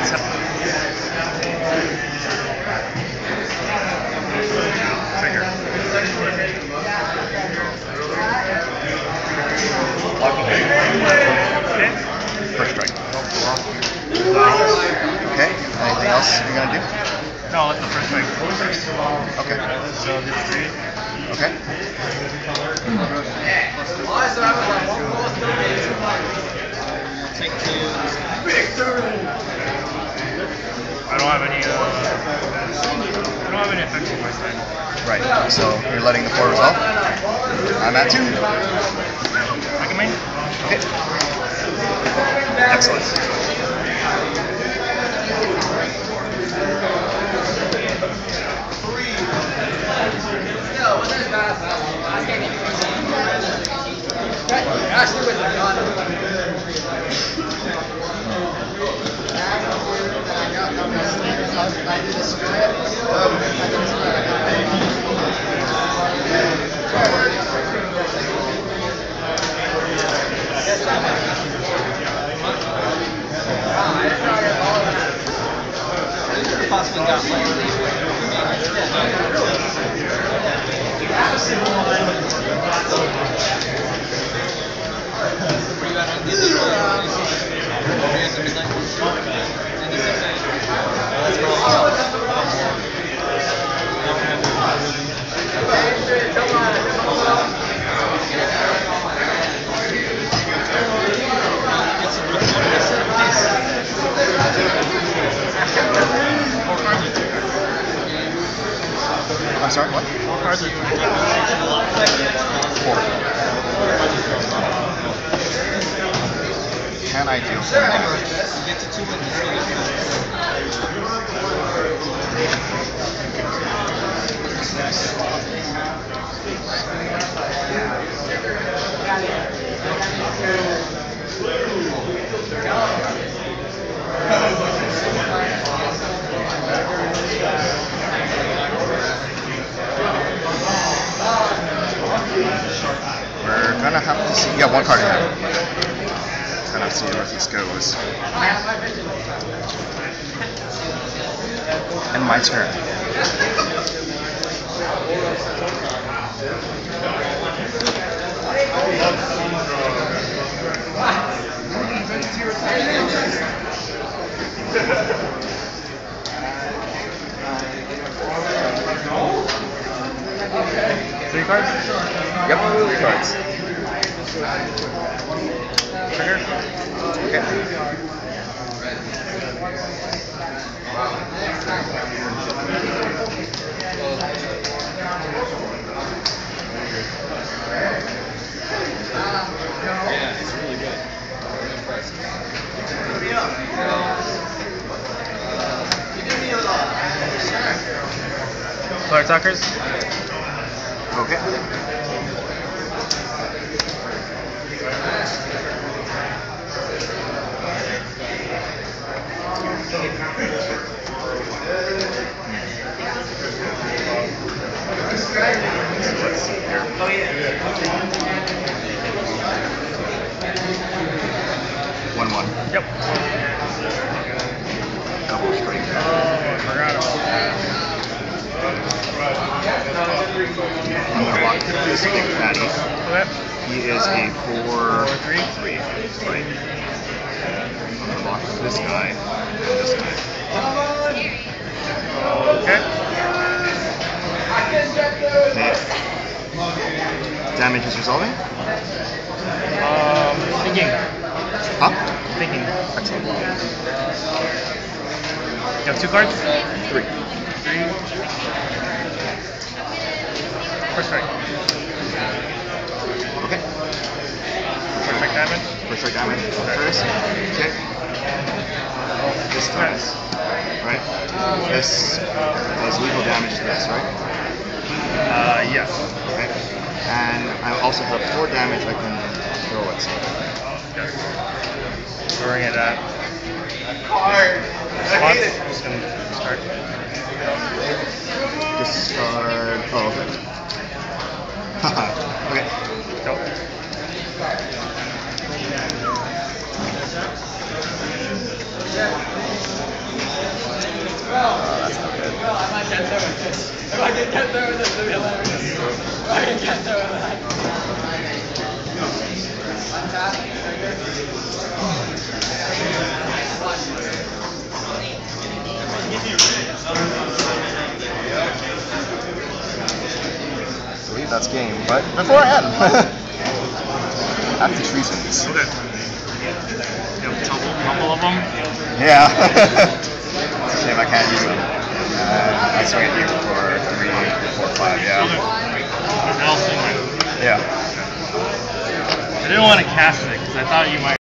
Trigger. Blocking hit. Okay. First strike. Okay. Anything else you're gonna do? No, let the first strike go first. Okay. So this 3. Okay. Take 2. I don't have any effects on my side. Right. So you're letting the 4 resolve. I'm at 2. I can main? Okay. Excellent. Possibly got I'm sorry, what? 4. Can I deal some damage? Get to 2 with We're gonna have to see. You got 1 card in hand. Gonna have to see where this goes. And my turn. Three cards? Yep, 3 cards. Trigger? Okay. Yeah, it's really good. I'm impressed. Flare Talkers? Okay. Let's see here. 1/1. Yep. Double strike. Oh, I forgot about that. I'm gonna block this big fatty. Okay. He is a 4/3. 3. Right. I'm gonna block this guy and this guy. Okay. Okay. Damage is resolving. Thinking. Huh? Thinking. Excellent. You have 2 cards? 3. 3. First strike. Okay. First strike damage. First strike damage. First. Okay. This dies. Right? This does lethal damage to this, right? Yes. Okay. And I also have 4 damage I can throw at something. Yes. Throwing it at. Card. Spots. Just gonna discard. Discard. Oh, okay. Haha. Okay. Go. If I can get there with this, it'll be hilarious. If I can get there with that. I believe that's game. But before I had him, I have these reasons. Okay. You have a couple of them? Yeah. It's a shame I can't use them. I swing at you for 3, 4, 5, yeah. Okay. And I'll swing it. Yeah. I didn't want to cast it because I thought you might.